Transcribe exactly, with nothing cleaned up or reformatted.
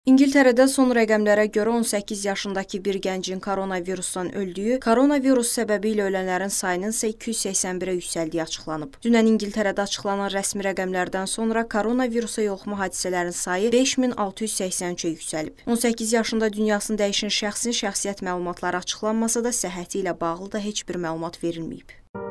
İngiltərədə son rəqəmlərə görə on səkkiz yaşındakı bir gəncin koronavirusdan öldüyü, koronavirus səbəbilə ölənlərin sayının isə iki yüz səksən birə yüksəldiyi açıqlanıb. Dünən İngiltərədə açıqlanan rəsmi rəqəmlərdən sonra koronavirusa yoluxma hadisələrin sayı beş min altı yüz səksən üçə yüksəlib. on səkkiz yaşında dünyasını dəyişən şəxsin şəxsiyyət məlumatları açıqlanmasa da, səhhəti ilə bağlı da heç bir məlumat verilməyib.